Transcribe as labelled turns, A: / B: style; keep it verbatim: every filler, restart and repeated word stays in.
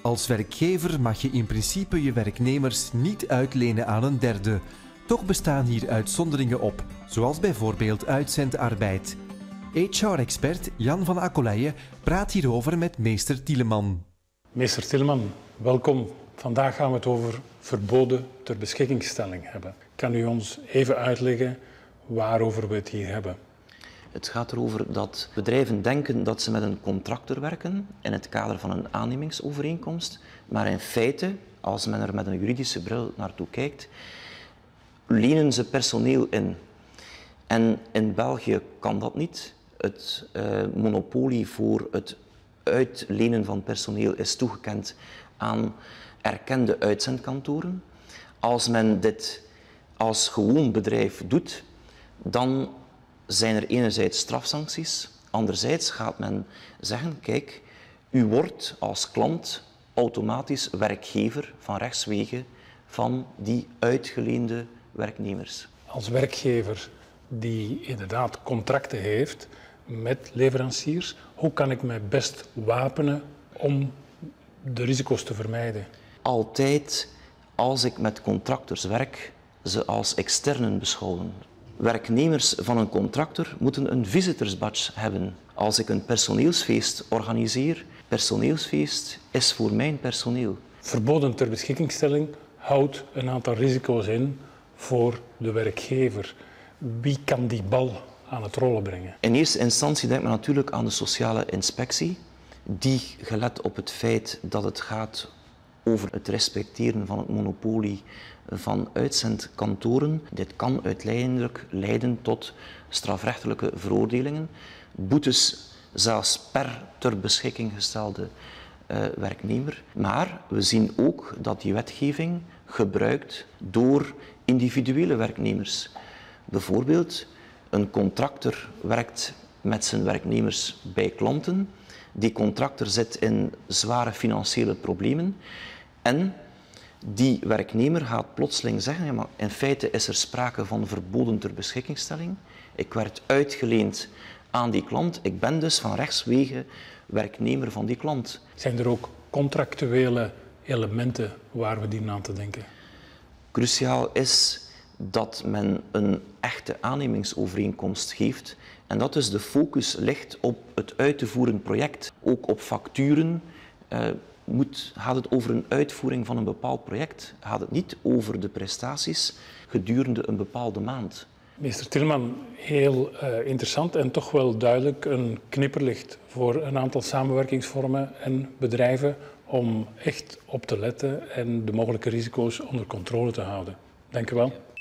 A: Als werkgever mag je in principe je werknemers niet uitlenen aan een derde. Toch bestaan hier uitzonderingen op, zoals bijvoorbeeld uitzendarbeid. H R-expert Jan van Accolije praat hierover met meester Tieleman.
B: Meester Tieleman, welkom. Vandaag gaan we het over verboden ter beschikkingstelling hebben. Kan u ons even uitleggen waarover we het hier hebben?
C: Het gaat erover dat bedrijven denken dat ze met een contractor werken in het kader van een aannemingsovereenkomst, maar in feite, als men er met een juridische bril naartoe kijkt, lenen ze personeel in. En in België kan dat niet. Het uh, monopolie voor het uitlenen van personeel is toegekend aan erkende uitzendkantoren. Als men dit als gewoon bedrijf doet, dan zijn er enerzijds strafsancties, anderzijds gaat men zeggen, kijk, u wordt als klant automatisch werkgever van rechtswege van die uitgeleende werknemers.
B: Als werkgever die inderdaad contracten heeft met leveranciers, hoe kan ik mij best wapenen om de risico's te vermijden?
C: Altijd als ik met contractors werk, ze als externen beschouwen. Werknemers van een contractor moeten een visitorsbadge hebben. Als ik een personeelsfeest organiseer, personeelsfeest is voor mijn personeel.
B: Verboden ter beschikkingstelling houdt een aantal risico's in voor de werkgever. Wie kan die bal aan het rollen brengen?
C: In eerste instantie denkt men natuurlijk aan de sociale inspectie, die, gelet op het feit dat het gaat over het respecteren van het monopolie van uitzendkantoren. Dit kan uiteindelijk leiden tot strafrechtelijke veroordelingen, boetes zelfs per ter beschikking gestelde uh, werknemer. Maar we zien ook dat die wetgeving gebruikt door individuele werknemers. Bijvoorbeeld, een contractor werkt met zijn werknemers bij klanten. Die contractor zit in zware financiële problemen en die werknemer gaat plotseling zeggen, ja, maar in feite is er sprake van verboden ter beschikkingstelling. Ik werd uitgeleend aan die klant, ik ben dus van rechtswege werknemer van die klant.
B: Zijn er ook contractuele elementen waar we dienen aan te denken?
C: Cruciaal is dat men een echte aannemingsovereenkomst geeft en dat dus de focus ligt op het uit te voeren project, ook op facturen. Uh, Moet, gaat het over een uitvoering van een bepaald project? Gaat het niet over de prestaties gedurende een bepaalde maand?
B: Meester Tieleman, heel uh, interessant en toch wel duidelijk een knipperlicht voor een aantal samenwerkingsvormen en bedrijven om echt op te letten en de mogelijke risico's onder controle te houden. Dank u wel.